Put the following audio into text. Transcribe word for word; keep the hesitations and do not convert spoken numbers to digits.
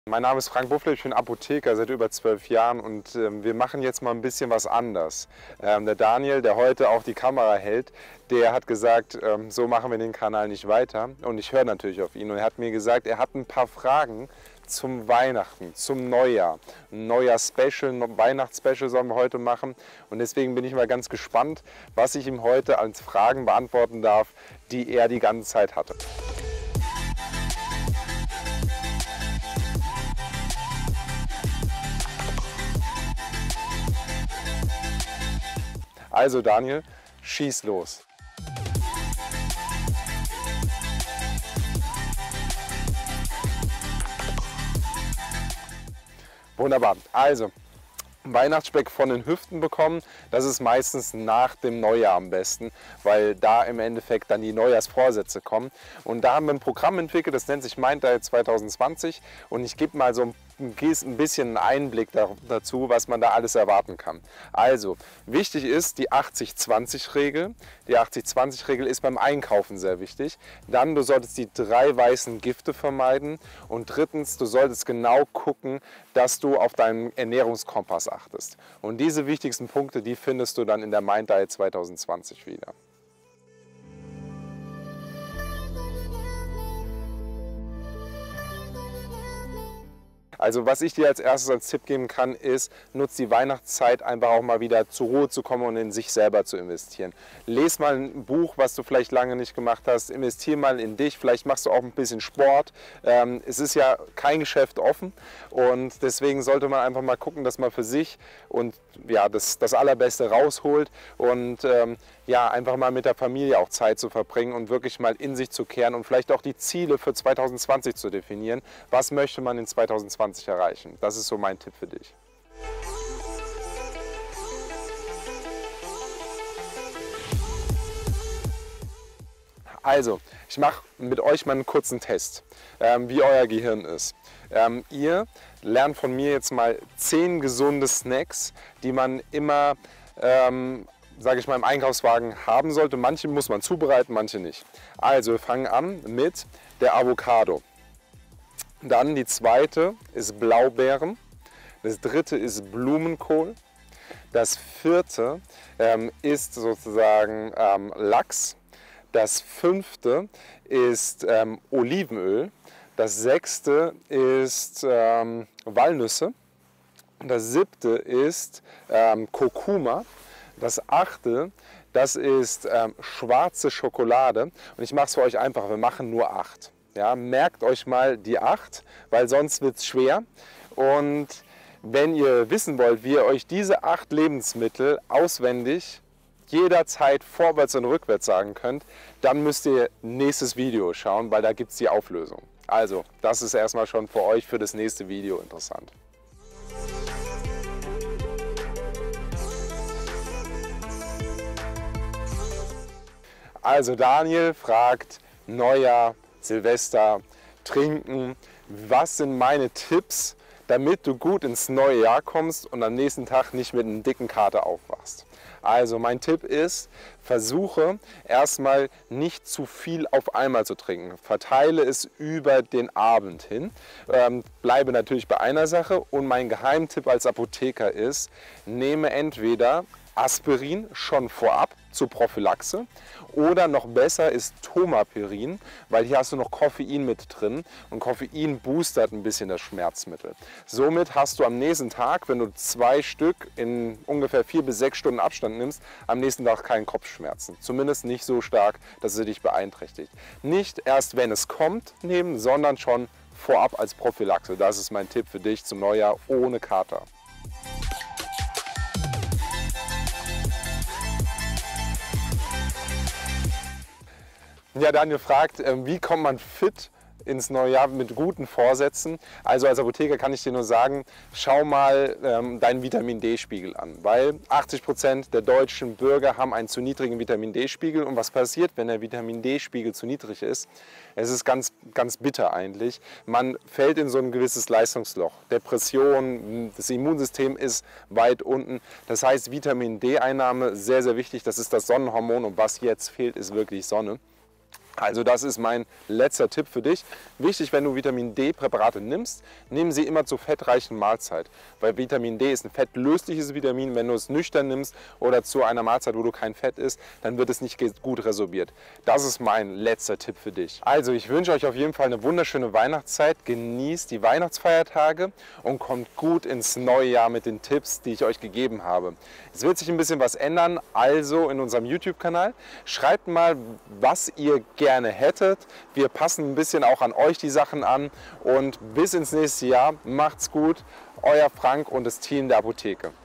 Mein Name ist Frank Buffle, ich bin Apotheker seit über zwölf Jahren und ähm, wir machen jetzt mal ein bisschen was anders. Ähm, der Daniel, der heute auch die Kamera hält, der hat gesagt, ähm, so machen wir den Kanal nicht weiter, und ich höre natürlich auf ihn, und er hat mir gesagt, er hat ein paar Fragen zum Weihnachten, zum Neujahr. Ein Neujahr-Special, ein Weihnachts-Special sollen wir heute machen, und deswegen bin ich mal ganz gespannt, was ich ihm heute als Fragen beantworten darf, die er die ganze Zeit hatte. Also Daniel, schieß los. Wunderbar. Also, Weihnachtsspeck von den Hüften bekommen, das ist meistens nach dem Neujahr am besten, weil da im Endeffekt dann die Neujahrsvorsätze kommen. Und da haben wir ein Programm entwickelt, das nennt sich Mind Diet zwanzig zwanzig, und ich gebe mal so ein ein bisschen einen Einblick dazu, was man da alles erwarten kann. Also, wichtig ist die achtzig zwanzig Regel. Die achtzig zwanzig Regel ist beim Einkaufen sehr wichtig. Dann, du solltest die drei weißen Gifte vermeiden. Und drittens, du solltest genau gucken, dass du auf deinen Ernährungskompass achtest. Und diese wichtigsten Punkte, die findest du dann in der Mind Diet zwanzig zwanzig wieder. Also was ich dir als erstes als Tipp geben kann, ist, nutz die Weihnachtszeit einfach auch mal wieder zur Ruhe zu kommen und in sich selber zu investieren. Lies mal ein Buch, was du vielleicht lange nicht gemacht hast, investier mal in dich, vielleicht machst du auch ein bisschen Sport. Ähm, es ist ja kein Geschäft offen, und deswegen sollte man einfach mal gucken, dass man für sich und ja, das, das Allerbeste rausholt und ähm, ja, einfach mal mit der Familie auch Zeit zu verbringen und wirklich mal in sich zu kehren und vielleicht auch die Ziele für zwanzig zwanzig zu definieren. Was möchte man in zwanzig zwanzig erreichen? Das ist so mein Tipp für dich. Also, ich mache mit euch mal einen kurzen Test, ähm, wie euer Gehirn ist. Ähm, ihr lernt von mir jetzt mal zehn gesunde Snacks, die man immer, ähm, sage ich mal, im Einkaufswagen haben sollte. Manche muss man zubereiten, manche nicht. Also, wir fangen an mit der Avocado. Dann die zweite ist Blaubeeren. Das dritte ist Blumenkohl. Das vierte ähm, ist sozusagen ähm, Lachs. Das fünfte ist ähm, Olivenöl. Das sechste ist ähm, Walnüsse. Das siebte ist ähm, Kurkuma. Das achte, das ist ähm, schwarze Schokolade. Und ich mache es für euch einfach, wir machen nur acht. Ja, merkt euch mal die acht, weil sonst wird es schwer. Und wenn ihr wissen wollt, wie ihr euch diese acht Lebensmittel auswendig jederzeit vorwärts und rückwärts sagen könnt, dann müsst ihr nächstes Video schauen, weil da gibt es die Auflösung. Also, das ist erstmal schon für euch für das nächste Video interessant. Also Daniel fragt, Neujahr, Silvester, Trinken, was sind meine Tipps, damit du gut ins neue Jahr kommst und am nächsten Tag nicht mit einem dicken Kater aufwachst? Also mein Tipp ist, versuche erstmal nicht zu viel auf einmal zu trinken. Verteile es über den Abend hin. Ähm, bleibe natürlich bei einer Sache, und mein Geheimtipp als Apotheker ist, nehme entweder Aspirin schon vorab zur Prophylaxe, oder noch besser ist Tomapirin, weil hier hast du noch Koffein mit drin, und Koffein boostert ein bisschen das Schmerzmittel. Somit hast du am nächsten Tag, wenn du zwei Stück in ungefähr vier bis sechs Stunden Abstand nimmst, am nächsten Tag keinen Kopfschmerzen. Zumindest nicht so stark, dass es dich beeinträchtigt. Nicht erst, wenn es kommt, nehmen, sondern schon vorab als Prophylaxe. Das ist mein Tipp für dich zum Neujahr ohne Kater. Ja, Daniel fragt, wie kommt man fit ins neue Jahr mit guten Vorsätzen? Also als Apotheker kann ich dir nur sagen, schau mal ähm, deinen Vitamin D-Spiegel an, weil achtzig Prozent der deutschen Bürger haben einen zu niedrigen Vitamin D-Spiegel. Und was passiert, wenn der Vitamin D-Spiegel zu niedrig ist? Es ist ganz, ganz bitter eigentlich. Man fällt in so ein gewisses Leistungsloch. Depression, das Immunsystem ist weit unten. Das heißt, Vitamin D-Einnahme sehr, sehr wichtig. Das ist das Sonnenhormon, und was jetzt fehlt, ist wirklich Sonne. Also das ist mein letzter Tipp für dich. Wichtig, wenn du Vitamin D-Präparate nimmst, nimm sie immer zur fettreichen Mahlzeit. Weil Vitamin D ist ein fettlösliches Vitamin. Wenn du es nüchtern nimmst oder zu einer Mahlzeit, wo du kein Fett isst, dann wird es nicht gut resorbiert. Das ist mein letzter Tipp für dich. Also ich wünsche euch auf jeden Fall eine wunderschöne Weihnachtszeit. Genießt die Weihnachtsfeiertage und kommt gut ins neue Jahr mit den Tipps, die ich euch gegeben habe. Es wird sich ein bisschen was ändern, also in unserem YouTube-Kanal. Schreibt mal, was ihr gerne hättet. Wir passen ein bisschen auch an euch die Sachen an und bis ins nächste Jahr. Macht's gut, euer Frank und das Team der Apotheke.